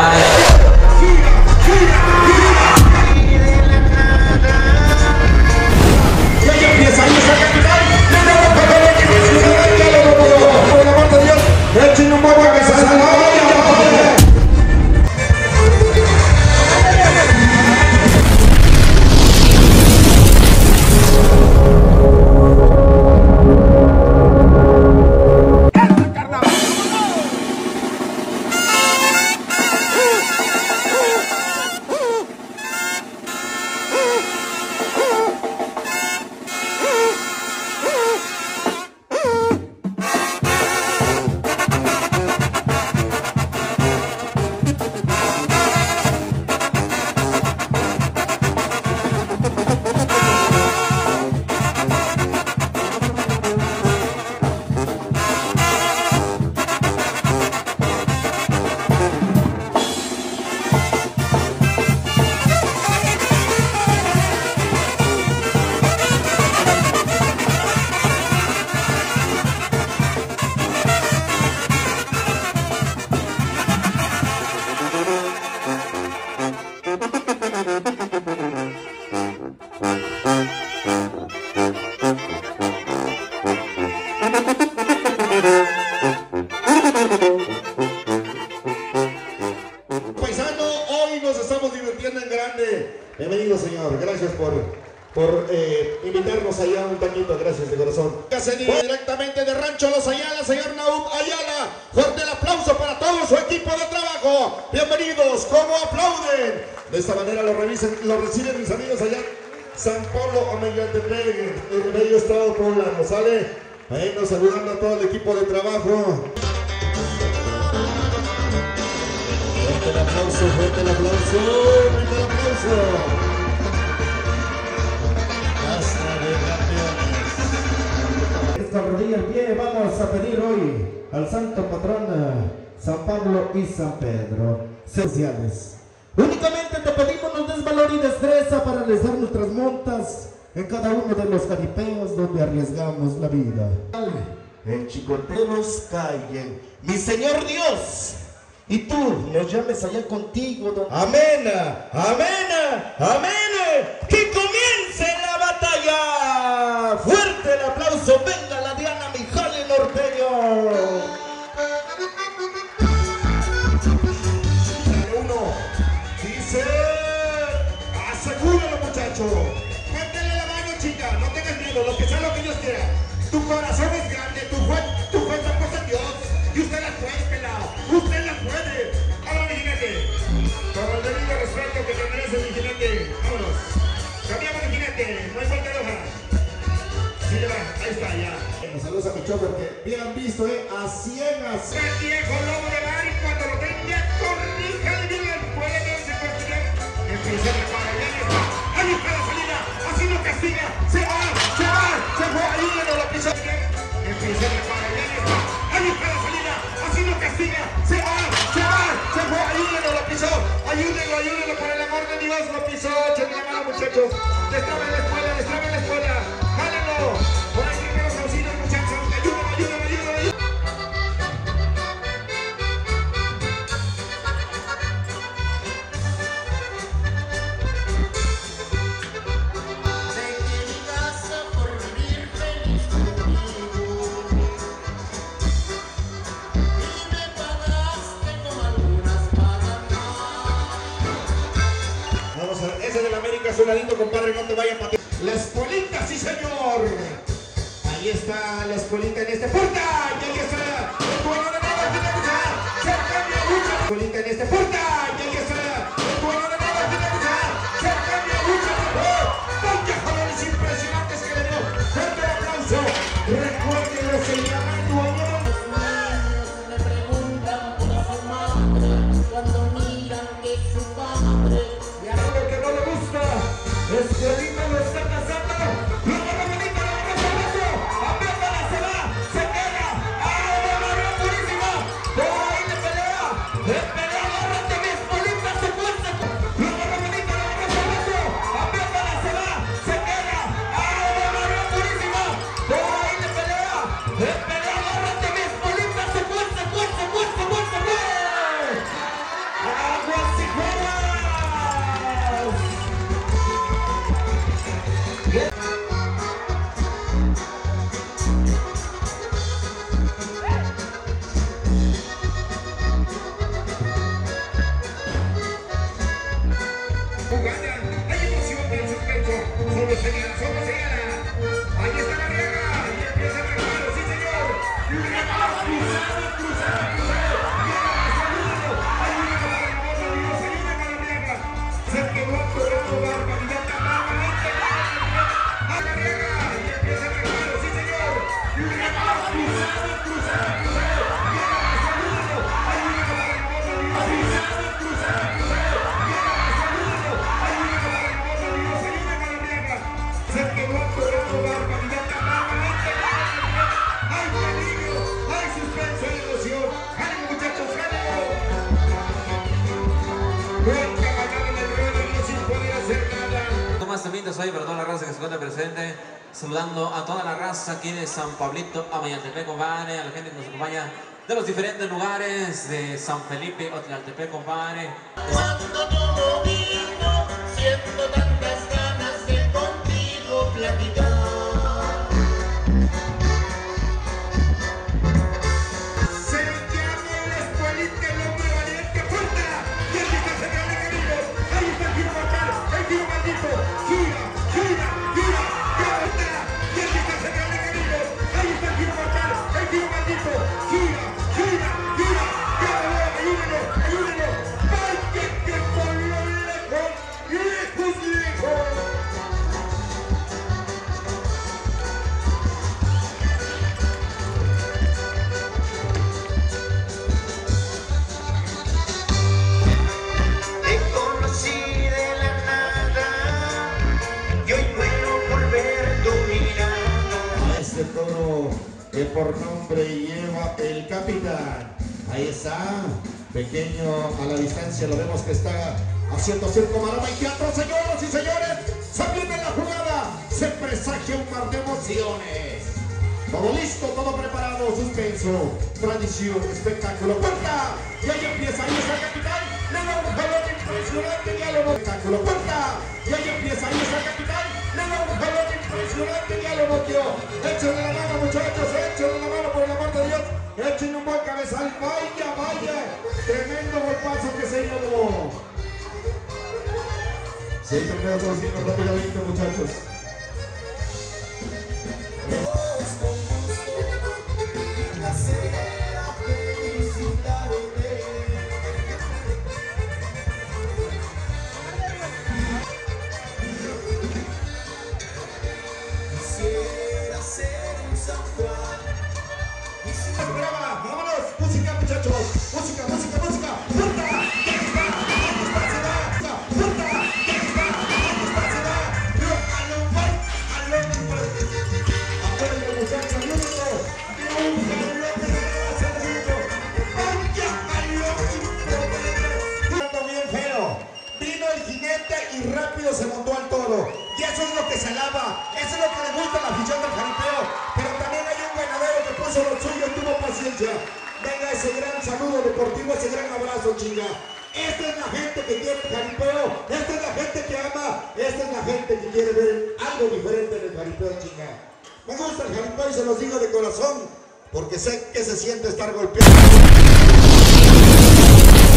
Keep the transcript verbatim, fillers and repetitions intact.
Bienvenido, señor. Gracias por, por eh, invitarnos allá un taquito. Gracias de corazón. Directamente de Rancho Los Ayala, señor Naum Ayala. Fuerte el aplauso para todo su equipo de trabajo. Bienvenidos. ¿Cómo aplauden? De esta manera lo, revisen, lo reciben mis amigos allá. San Pablo, Omegatepec, el bello estado poblano. ¿Sale? Ahí nos saludando a todo el equipo de trabajo. Fuerte el aplauso, fuerte el aplauso, fuerte el aplauso. Hasta de campeones. Esta rodilla en pie, vamos a pedir hoy al santo patrón San Pablo y San Pedro. Sociales. Únicamente te pedimos nos des valor y destreza para realizar nuestras montas en cada uno de los jaripeos donde arriesgamos la vida. En chicoteros callen, mi Señor Dios, y tú nos llames allá contigo. Don... Amén, amén, amén. Que comience la batalla. Fuerte el aplauso, venga la Diana Mijale Norteño. Asegúralo, muchacho. Métele la mano, chica. No tengas miedo, lo que sea lo que Dios quiera. Tu corazón es grande, tu fe, tu fe está puesta en Dios. Y usted la puede, pelado. Usted la puede. Ahora, mi jinete. Con el debido respeto que te merece mi jinete. Vámonos. Cambiamos de jinete. No hay vuelta de hoja. Sí, le va. Ahí está, ya. Saludos a mi chofer que bien han visto, eh. A cien, a cien. El viejo lobo de mar y cuando lo tenga, corríjale bien el puede se construir. Empieza a reparar. Ahí está la salida, así no castiga, se va, se va, se fue, ahí no lo pisó. Empieza a reparar, ahí está la salida, así no castiga, se va, se va, se fue, ahí no lo pisó. Ayúdenlo, ayúdenlo, por el amor de Dios, lo pisó. Échenle la mano, muchachos. Destraben la escuela, destraben la escuela. Jálenlo. Por ahí primeros auxilios, muchachos. Ayúdenlo, ayúdenlo, ayúdenlo. Ese del América es un ladito, compadre, no te vayas para ti. La escuelita, sí señor. Ahí está la escuelita en este puerta. Y ahí está el jugador de nada, tiene que usar. Se cambia mucho. La escuelita en este puerta. Y ahí está el jugador de nada, tiene que usar. Se cambia mucho. Vaya jalones impresionantes que le dio. Fuerte el aplauso. Recuérdenlo, se llama Dueño. Me preguntan por su madre cuando miran que su padre. Escuelita lo está pasando. Lo agarra bonito, lo agarra sabroso. Apriétala, se va, se pega. ¡Ah, lo agarró durísimo! Por ahí le pelea, le pelea, agárrate, bendiciones hoy para toda la raza que se encuentra presente. Saludando a toda la raza aquí de San Pablito, a Mayaltepec, compadre, a la gente que nos acompaña de los diferentes lugares de San Felipe, Otlaltepec, compadre. Cuando todo vino, siento tantas ganas de contigo platicar. Se llama la escuelita el hombre valiente, ¡fuerza! Y el que se gane querido, ahí está el giro mortal, el giro maldito, gira, gira, gira, gira, y el que se gane querido, ahí está el giro mortal, el giro maldito, gira, gira, gira, gira, ayúdenlo, ayúdenlo, vaya que por lo lejos, lejos, lejos. Te conocí de la nada y hoy muero por ver tu mirada. A este toro que por nombre lleva el capitán. Ahí está, pequeño a la distancia, lo vemos que está haciendo circo, maroma y teatro, señoras y señores. Se viene la jugada, se presagia un par de emociones. Todo listo, todo preparado, suspenso, tradición, espectáculo, puerta. Y ahí empieza, ahí está el capitán, le da un jalón impresionante, ya lo noqueó. Espectáculo, puerta. Y ahí empieza, ahí está el capitán, le da un jalón impresionante, ya lo noqueó. Échenle la mano, muchachos, échenle la mano por el amor de Dios. Échenle un buen cabezal, vaya, vaya. Tremendo golpazo que se llevó. Sí, primero todos bien rápidamente, muchachos. Brava, vámonos, música, muchachos, música, música, música, puerta, ya está, ahí está, se va, puerta, ya está, ahí está, se va, pero a lo mal, a lo mal, acuérdense, muchachos, ayúdenlo, de un jalón de regalas al mundo, vaya a lo improbable, bien feo, vino el jinete y rápido se montó al toro, y eso es lo que se alaba, eso es lo que le gusta a la afición del jaripeo, pero también hay un ganadero que puso lo suyo y tuvo paciencia. Venga ese gran saludo deportivo, ese gran abrazo, chinga. Esta es la gente que quiere el jaripeo, esta es la gente que ama, esta es la gente que quiere ver algo diferente en el jaripeo, chinga. Me gusta el jaripeo y se los digo de corazón, porque sé que se siente estar golpeado.